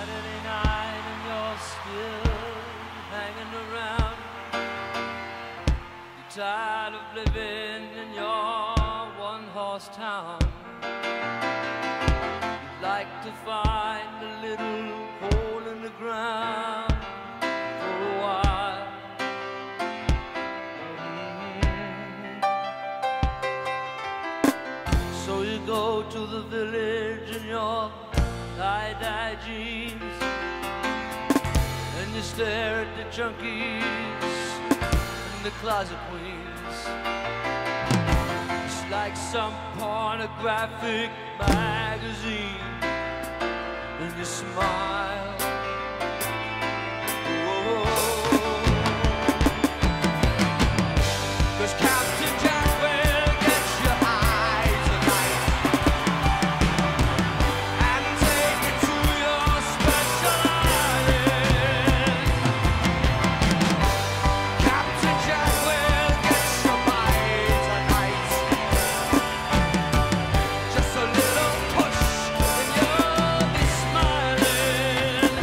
Saturday night and you're still hanging around. You're tired of living in your one-horse town. You'd like to find a little hole in the ground for a while. So you go to the village in your tie-dye jeans, and you stare at the junkies and the closet queens. It's like some pornographic magazine, and you smile. Whoa. 'Cause Captain Jack will get your eyes tonight and take you to your special island. Captain Jack will get your mind tonight. Just a little push and you'll be smiling.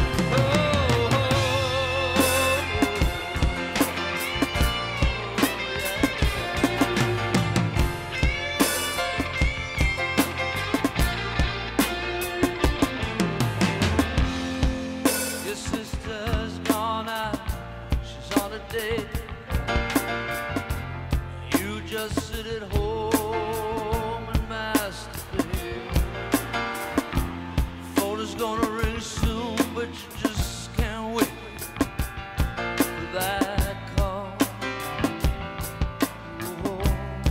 Your sister's gone out, she's on a date. You just sit at home and masturbate. Phone is gonna ring soon, but you just can't wait for that call. Whoa.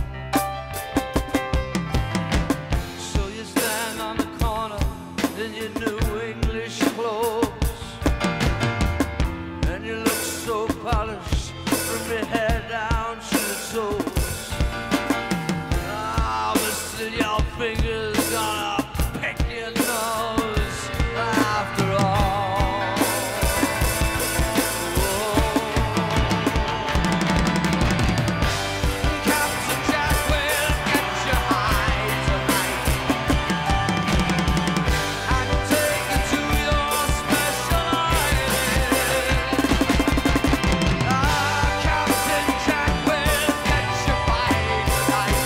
So you stand on the corner in your new English clothes, and you look so polished from your head down to your toes. Ah, but still your fingers gonna pick your nose after all. Whoa. Captain Jack will get your high tonight and take you to your special island. Ah, Captain Jack will get your bite tonight.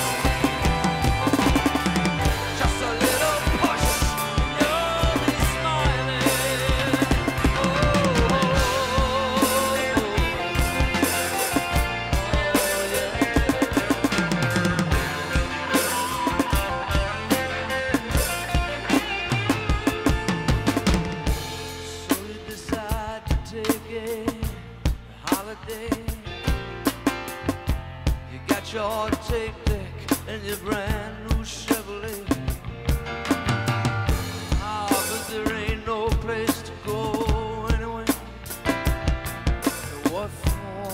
Just a little push, you'll be smiling. So you decide to take a holiday. You got your tape deck and your brand new Chevrolet. Ah, but there ain't no place to go anyway. So what for?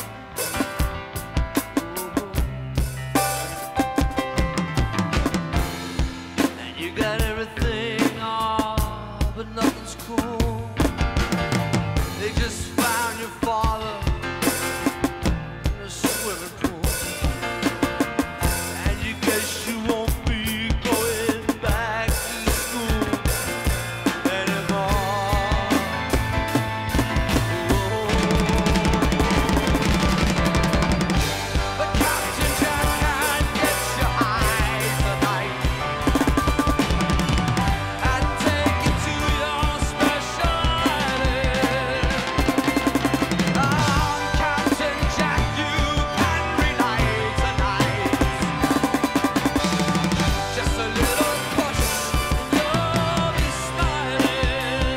And you got everything, but nothing's cool. They just found your father in a swimming pool, and you guess you won't be going back to school anymore. But Captain Jack can get your eyes tonight and take you to your special island. Captain Jack, you can relight tonight. Just a little push, you'll be smiling.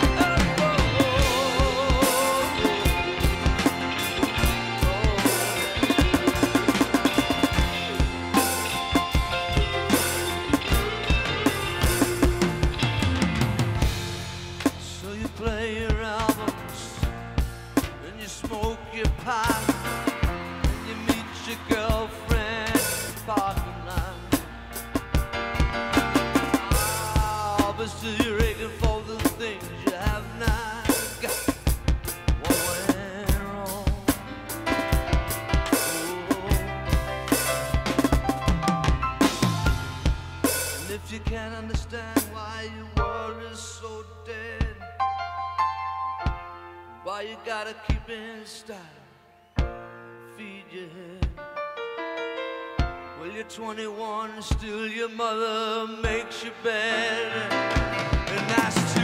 So you play your albums and you smoke your pipe, and you meet your girlfriend in the parking lot. Ah, but still you're aching for the things you have not got. What went wrong? And if you can't understand why your world is so dead, Why you gotta keep in style, feed your head? Well, you're 21, still your mother makes your bed, and that's